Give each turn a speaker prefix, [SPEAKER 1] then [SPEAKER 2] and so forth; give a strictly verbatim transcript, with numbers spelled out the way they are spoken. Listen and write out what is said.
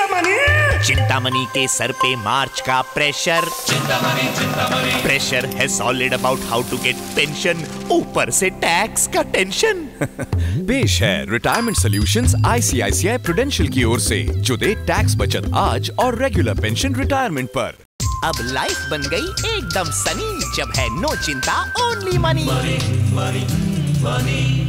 [SPEAKER 1] चिंतामणि
[SPEAKER 2] चिंतामणि के सर पे मार्च का प्रेशर,
[SPEAKER 3] चिंतामणि चिंतामणि
[SPEAKER 2] प्रेशर है solid about how to get pension, ऊपर से टैक्स का टेंशन।
[SPEAKER 4] पेश है रिटायरमेंट सॉल्यूशंस आईसीआईसीआई प्रूडेंशियल की ओर से, जो दे टैक्स बचत आज और रेगुलर पेंशन रिटायरमेंट पर।
[SPEAKER 2] अब लाइफ बन गई एकदम सनी, जब है नो चिंता only money.
[SPEAKER 3] Money money money